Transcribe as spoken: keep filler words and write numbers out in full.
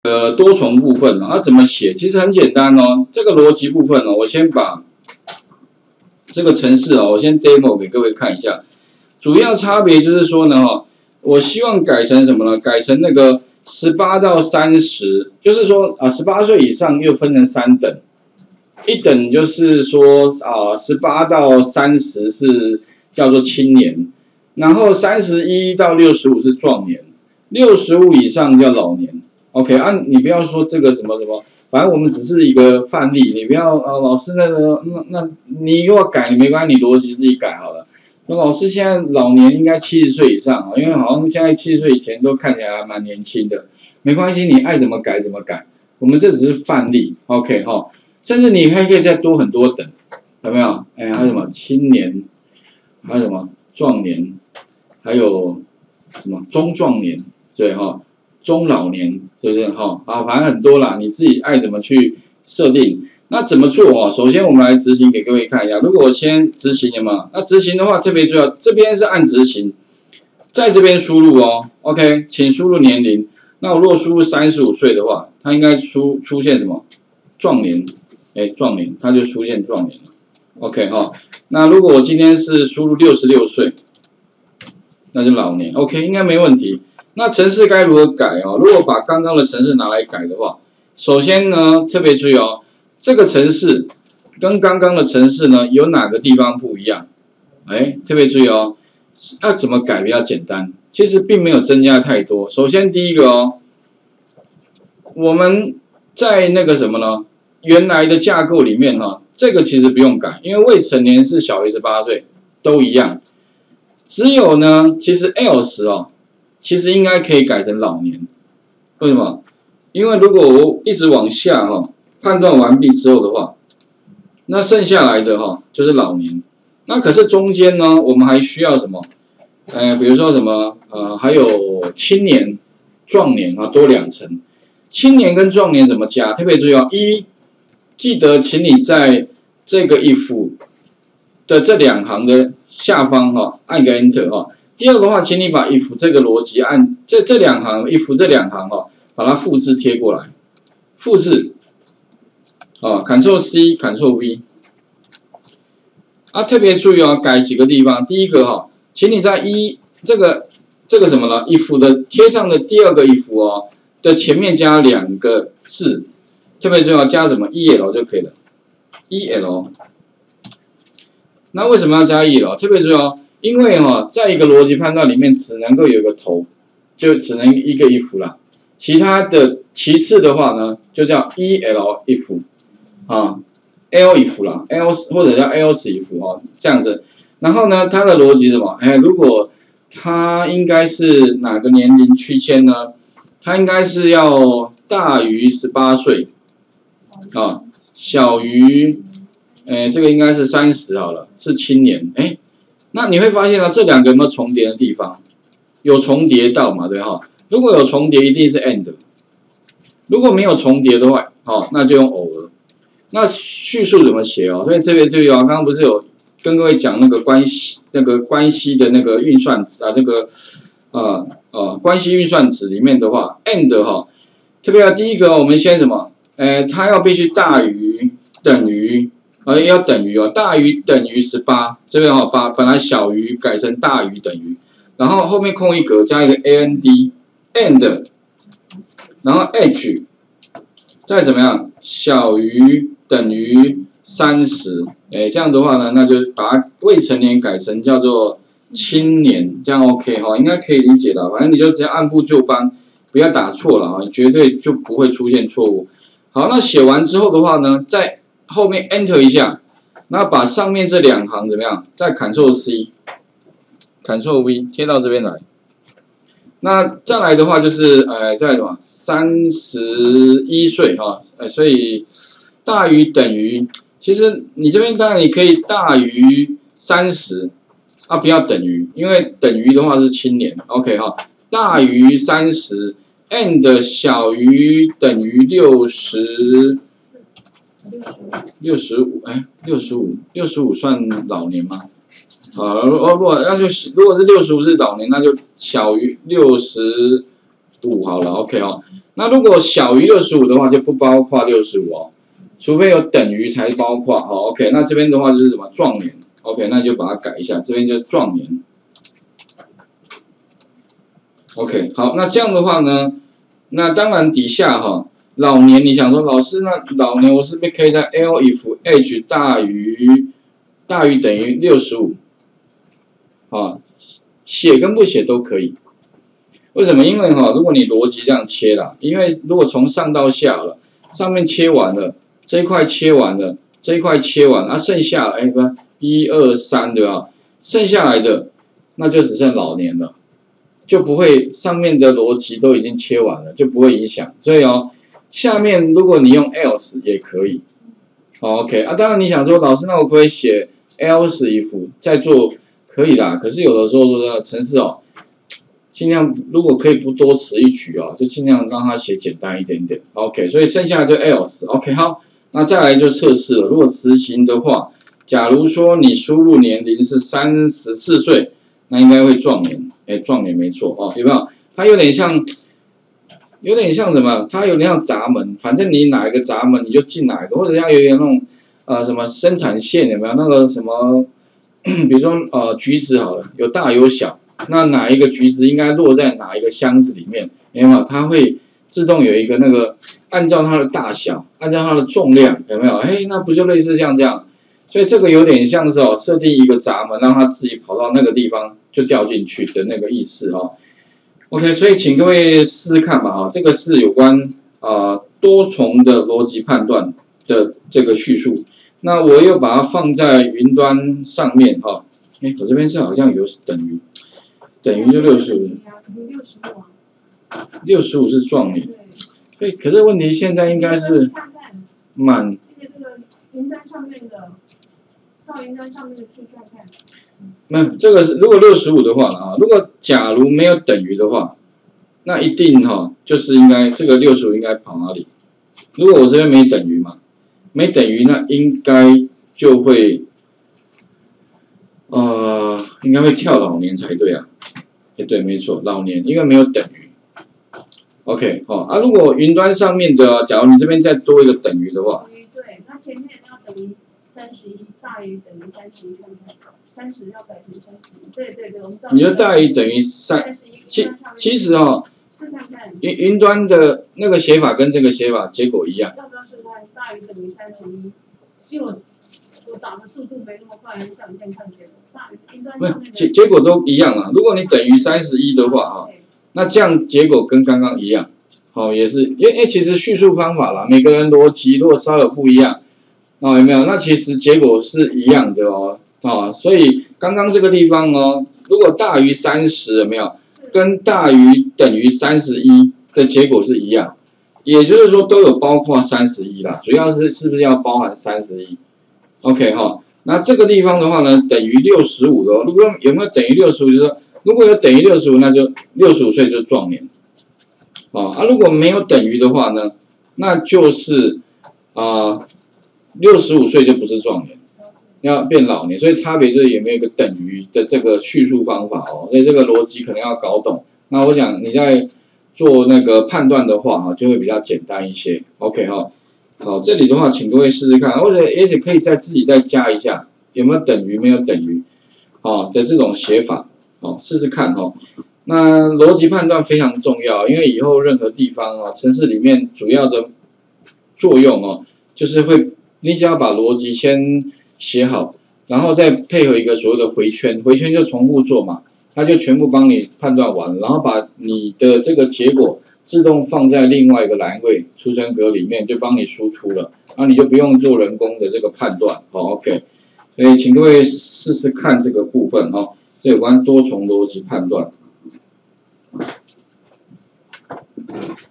呃多重部分啊，怎么写？其实很简单哦。这个逻辑部分哦，我先把这个程式哦，我先 demo 给各位看一下。主要差别就是说呢，哈，我希望改成什么呢？改成那个十八到三十，就是说啊，十八岁以上又分成三等。一等就是说啊，十八到三十是叫做青年，然后三十一到六十五是壮年，六十五以上叫老年。OK 啊，你不要说这个什么什么，反正我们只是一个范例，你不要啊，老师那个那那你又要改，你没关系，你逻辑自己改好了。那老师现在老年应该七十岁以上啊，因为好像现在七十岁以前都看起来还蛮年轻的，没关系，你爱怎么改怎么改，我们这只是范例 ，OK 哈。甚至你还可以再多很多等，有没有？哎，还有什么青年，还有什么壮年，还有什么中壮年，对哈，中老年，是不是哈？啊，反正很多啦，你自己爱怎么去设定。那怎么做哦？首先我们来执行给各位看一下。如果我先执行了嘛，那执行的话特别重要，这边是按执行，在这边输入哦 ，OK， 请输入年龄。那我如果输入三十五岁的话，它应该出出现什么？壮年。哎，壮年，它就出现壮年了。OK 哈，那如果我今天是输入六十六岁，那就老年。OK， 应该没问题。那程式该如何改哦？如果把刚刚的程式拿来改的话，首先呢，特别注意哦，这个程式跟刚刚的程式呢有哪个地方不一样？哎，特别注意哦，要怎么改比较简单？其实并没有增加太多。首先第一个哦，我们在那个什么呢？原来的架构里面哈，这个其实不用改，因为未成年是小于十八岁，都一样。只有呢，其实 else 哦，其实应该可以改成老年。为什么？因为如果我一直往下哈，判断完毕之后的话，那剩下来的哈就是老年。那可是中间呢，我们还需要什么？呃，比如说什么呃，还有青年、壮年啊，多两层。青年跟壮年怎么加？特别注意哦，一。记得，请你在这个 if 的这两行的下方哈，按个 enter 哈。第二个话，请你把 if 这个逻辑按这这两行 if 这两行哈，把它复制贴过来，复制啊 ，Ctrl C，Ctrl V。啊，特别注意哦，改几个地方。第一个哈，请你在一这个这个什么呢 ？if 的贴上的第二个 if 哦的前面加两个字。特别重要，加什么 E L 就可以了 ，E L。那为什么要加 E L？ 特别重要，因为哈、哦，在一个逻辑判断里面只能够有一个头，就只能一个 if 啦。其他的其次的话呢，就叫 E L if 啊 ，L if 啦 ，L 或者叫 else if 哈、哦，这样子。然后呢，它的逻辑是什么？哎，如果它应该是哪个年龄区间呢？它应该是要大于十八岁。啊，小于，诶，这个应该是三十好了，是青年。哎，那你会发现啊，这两个有没有重叠的地方？有重叠到嘛，对哈？如果有重叠，一定是 and。如果没有重叠的话，哦，那就用偶了。那叙述怎么写哦？所以这边这边啊，刚刚不是有跟各位讲那个关系，那个关系的那个运算啊，那个呃呃关系运算子里面的话 ，and 哈，特别要第一个，我们先什么？呃，它要必须大于等于，呃，要等于哦，大于等于十八，这边哦，把本来小于改成大于等于，然后后面空一格加一个 and，and， 然后 h， 再怎么样小于等于三十，哎，这样的话呢，那就把未成年改成叫做青年，这样 OK 哈，应该可以理解的，反正你就直接按部就班，不要打错了啊，绝对就不会出现错误。好，那写完之后的话呢，在后面 Enter 一下，那把上面这两行怎么样？再 Ctrl C，Ctrl V 贴到这边来。那再来的话就是，呃，再来什么？三十一岁哈，呃，所以大于等于，其实你这边当然你可以大于三十啊，不要等于，因为等于的话是青年 ，OK 哈，大于三十。and 小于等于六十，六十五，哎，六十五，六十五算老年吗？啊，哦不，那就如果是六十五是老年，那就小于六十五好了 ，OK 哦。那如果小于六十五的话，就不包括六十五哦，除非有等于才包括哈、哦、，OK。那这边的话就是什么壮年 ，OK， 那就把它改一下，这边就壮年 ，OK。好，那这样的话呢，那当然底下哈、哦。 老年，你想说老师，那老年我是不是可以在 L if h 大于大于等于六十五啊？写跟不写都可以。为什么？因为哈、哦，如果你逻辑这样切啦，因为如果从上到下了，上面切完了，这一块切完了，这一块切完，啊，剩下哎不，一二三对吧？剩下来的那就只剩老年了，就不会上面的逻辑都已经切完了，就不会影响。所以哦。 下面如果你用 else 也可以，好 OK 啊，当然你想说老师，那我可不可以写 else if 再做可以啦，可是有的时候说的程式哦，尽量如果可以不多此一举哦，就尽量让它写简单一点点 ，OK， 所以剩下就 else OK 好，那再来就测试了，如果执行的话，假如说你输入年龄是三十四岁，那应该会壮年，哎，壮年没错哦，有没有？它有点像。 有点像什么？它有点像闸门，反正你哪一个闸门你就进哪一个，或者像有点那种呃什么生产线有没有那个什么？比如说呃橘子好了，有大有小，那哪一个橘子应该落在哪一个箱子里面？有没有？它会自动有一个那个按照它的大小，按照它的重量，有没有？哎，那不就类似像这样？所以这个有点像是哦，设定一个闸门，让它自己跑到那个地方就掉进去的那个意思哦。 OK， 所以请各位试试看吧，哈，这个是有关啊、呃、多重的逻辑判断的这个叙述。那我又把它放在云端上面，哈，哎，我这边是好像有等于，等于就六十五，六十五是壮年，对，可是问题现在应该是满。这个云端上面的，照云端上面的去看看。 那这个是如果六十五的话啊，如果假如没有等于的话，那一定哈、哦、就是应该这个六十五应该跑哪里？如果我这边没等于嘛，没等于那应该就会呃应该会跳老年才对啊，哎对没错老年因为没有等于 ，OK 好、哦、啊如果云端上面的假如你这边再多一个等于的话， 对，那前面要等于三十一大于等于三十一看看。 三十要改成三十，对对对，我们你就大于等于三，其其实哦，云云端的那个写法跟这个写法结果一样。 要不要试看大于等于三十一？因为我我打的速度没那么快，很想先看结果。大于云端上面结结果都一样啊。如果你等于三十一的话哈、哦，那这样结果跟刚刚一样，哦也是，因为因为其实叙述方法啦，每个人逻辑如果稍有不一样，哦有没有？那其实结果是一样的哦。 啊、哦，所以刚刚这个地方哦，如果大于三十有没有，跟大于等于三十一的结果是一样，也就是说都有包括三十一啦，主要是是不是要包含三十一 ？OK 哈、哦，那这个地方的话呢，等于六十五的、哦，如果有没有等于六十五，就是说如果有等于六十五，那就六十五岁就壮年，哦啊，如果没有等于的话呢，那就是啊六十五岁就不是壮年。 要变老年，所以差别就是有没有一个等于的这个叙述方法哦，所以这个逻辑可能要搞懂。那我想你在做那个判断的话啊，就会比较简单一些。OK 哈，好，这里的话，请各位试试看，或者也许可以再自己再加一下，有没有等于没有等于，哦的这种写法，哦试试看哦。那逻辑判断非常重要，因为以后任何地方哦，程式里面主要的作用哦，就是会你只要把逻辑先 写好，然后再配合一个所谓的回圈，回圈就重复做嘛，它就全部帮你判断完了，然后把你的这个结果自动放在另外一个栏位储存格里面，就帮你输出了，然后你就不用做人工的这个判断，好 ，OK， 所以请各位试试看这个部分哦，这有关多重逻辑判断。